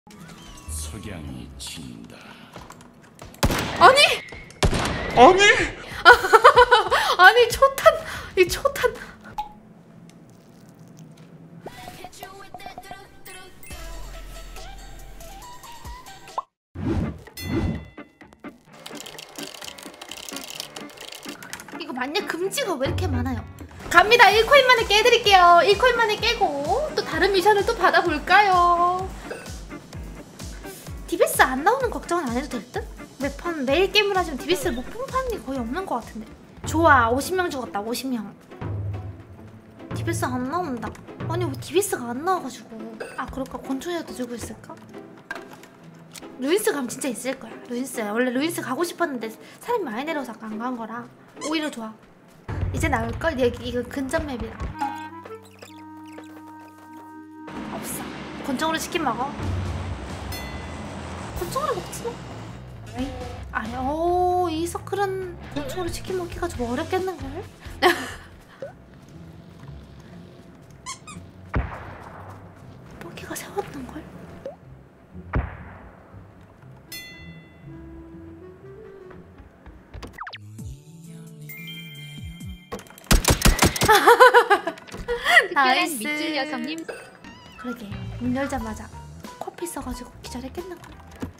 석양이 친다. 아니! 아니! 아니 초탄! 이 초탄! 이거 만약 금지가 왜 이렇게 많아요? 갑니다. 1코인 만에 깨드릴게요. 1코인 만에 깨고 또 다른 미션을 또 받아볼까요? DBS 안 나오는 걱정은 안 해도 될 듯? 매일 게임을 하시면 DBS를 못 뽑는 게 거의 없는 것 같은데. 좋아, 50명 죽었다. 50명. DBS 안 나온다. 아니 왜 DBS가 안 나와가지고. 아 그럴까? 권총이라도 들고 있을까? 루인스 가면 진짜 있을 거야. 루인스 원래 루인스 가고 싶었는데 사람이 많이 내려서 안 간 거라 오히려 좋아. 이제 나올걸? 이거 근접 맵이라. 없어. 권총으로 치킨 먹어. 권총으로 먹지 뭐. 아니, 이 서클은 권총으로 치킨 먹기가 좀 어렵겠는걸? 먹기가 세웠는걸? 특별한 밑줄 여성님. 그러게 문 열자마자 커피 써가지고 기절했겠는걸?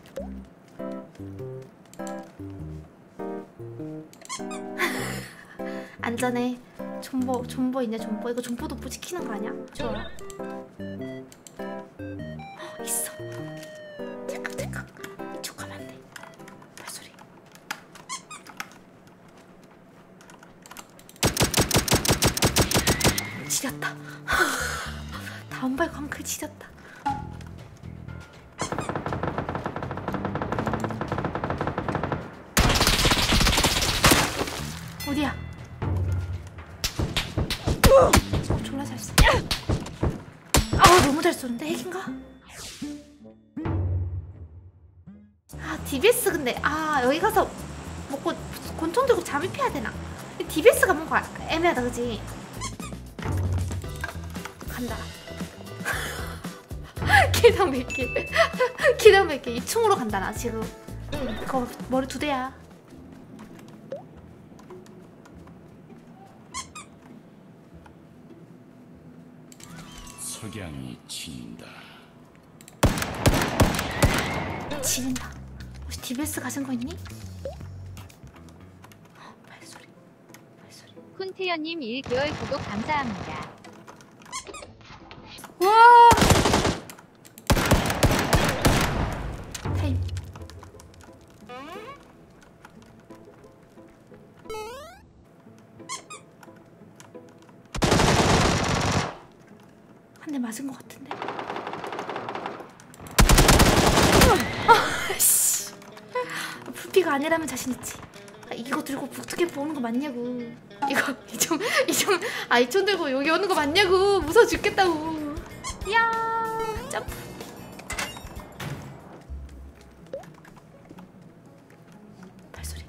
안전해. 존버 있냐 존버. 이거 존버 도포 지키는 거 아니야? 좋아. 있어. 잠깐 이쪽 가면 안 돼. 발소리. 지렸다. 다음 발 광클 지렸다. 어디야? 졸라 잘 쏘. 아 너무 잘 쏘는데 핵인가? 아 DBS 근데 여기 가서 먹고 권총 들고 잠입해야 되나? DBS가 뭔가 애매하다 그지? 간다. 기당 몇 개? 기당 몇 개? 2층으로 간다 나 지금. 그거 머리 2대야. 석양이 친다. 지린다. 혹시 DBS 가진 거 있니? 발소리. 쿤태연님 1개월 구독 감사합니다. 와! 타임. 한 대 맞은 것 같은데. 씨. 풀피가 아니라면 자신 있지. 이거 들고 북두개 오는 거 맞냐고. 이총 들고 여기 오는 거 맞냐고. 무서워 죽겠다고. 이야 점프. 발소리.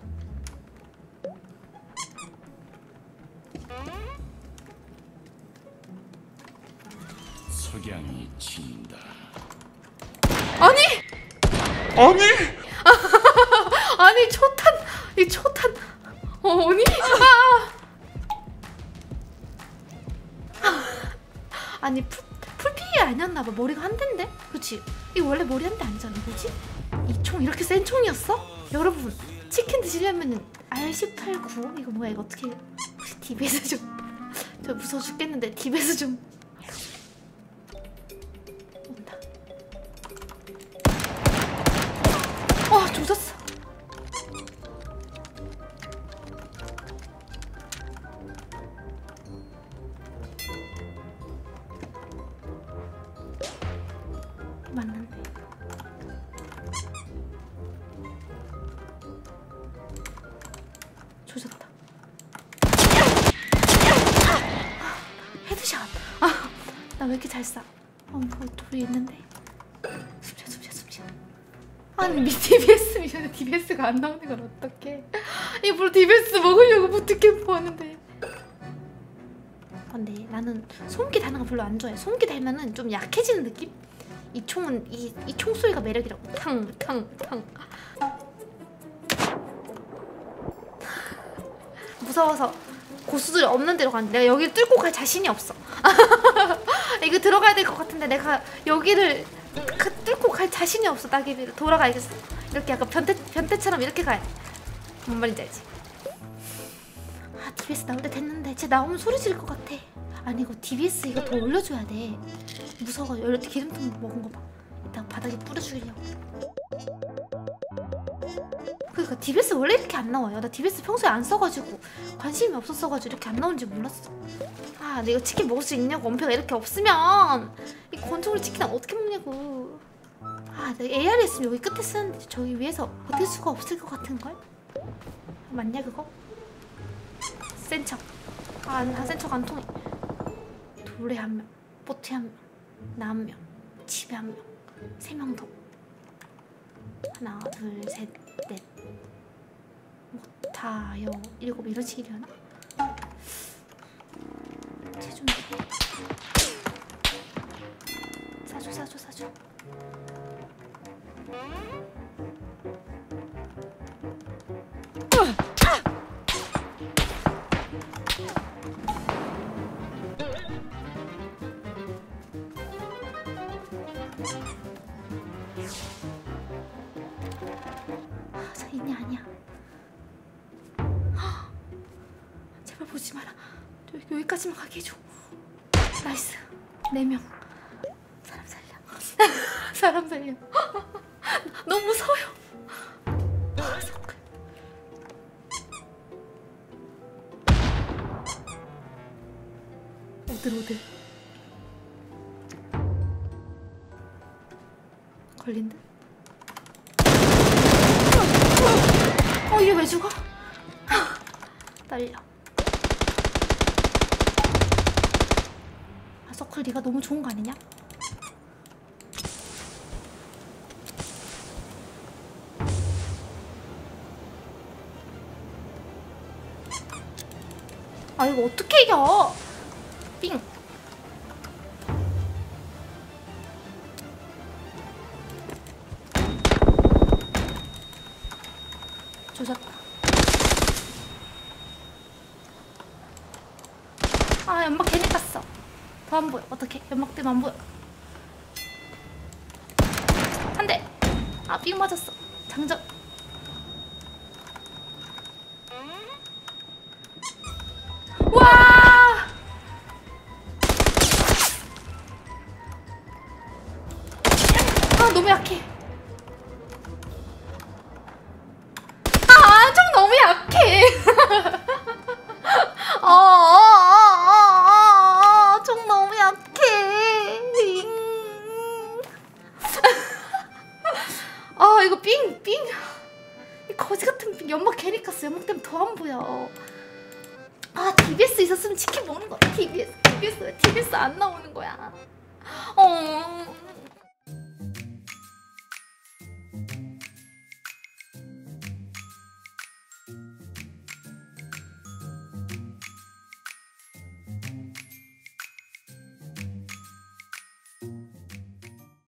석양이 친다. 아니 아니 초탄. 이 초탄. 아니 아니 풀피 아니었나봐. 머리가 한 대인데? 그치? 이거 원래 머리 한 대 아니잖아. 뭐지? 이 총 이렇게 센 총이었어? 여러분 치킨 드시려면은 R1895 이거 뭐야? 이거 어떻게 혹시 DBS 좀 저 무서워 죽겠는데 DBS 좀 온다. 조졌어. 맞는데. 조졌다. 헤드샷. 나 왜 이렇게 잘 쏴? 돌이 있는데. 숨쉬어. 아니 DBS 미션에 DBS가 안 나오는 건 어떡해? 일부러 DBS 먹으려고 부트캠프 하는데. 근데 나는 소음기 달는 거 별로 안 좋아해. 소음기 달면은 좀 약해지는 느낌? 이 총은 이 총소리가 매력이라고. 탕탕탕. 무서워서 고수들이 없는 데로 가는데 내가 여기를 뚫고 갈 자신이 없어. 이거 들어가야 될 것 같은데 내가 여기를 뚫고 갈 자신이 없어. 따개비를 돌아가야겠어. 이렇게 약간 변태처럼 이렇게 가야 돼. 뭔 말인지 알지? 아 DBS 나올 때 됐는데 쟤 나오면 소리 지를 것 같아. 아니 이거 DBS 이거 더 올려줘야 돼. 무서워. 이렇게 기름통 먹은 거 봐. 이따 바닥에 뿌려주려고. 그러니까 DBS 원래 이렇게 안 나와요. 나 DBS 평소에 안 써가지고 관심이 없었어가지고 이렇게 안 나오는지 몰랐어. 아 내가 치킨 먹을 수 있냐고. 원표가 이렇게 없으면 이 권총을 치킨 어떻게 먹냐고. 아 내가 AR이 있으면 여기 끝에 쓰는데 저기 위에서 버틸 수가 없을 것 같은걸? 맞냐 그거? 센 척. 아 센 척 안 통해. 돌에 한 명, 보트에 한 명, 나 한 명, 집에 한 명, 3명 더. 하나, 둘, 셋, 넷, 다, 여, 7 이런 식이려나? 체중 사줘. 자 있냐 아니야. 제발 보지 마라. 여기까지만 가게 해줘. 나이스. 4명. 사람 살려. 사람 살려. 너무 무서워요. 서클. 오들. 걸린 듯? 이게 왜 죽어? 떨려. 아 서클 네가 너무 좋은 거 아니냐? 아 이거 어떻게 이겨? 삥. 조졌다. 아 연막 괜히 깠어. 더 안 보여. 어떡해. 연막 때문에 안 보여. 한 대. 아 삥 맞았어. 장전. 와. 아 너무 약해. 좀 너무 약해. 좀 너무 약해. 아 이거 삥. 이 거지 같은 삥. 연막 괜히 깠어. 연막 때문에 더 안 보여. 아 DBS 있었으면 치킨 먹는 거야. DBS 왜 DBS 안 나오는 거야?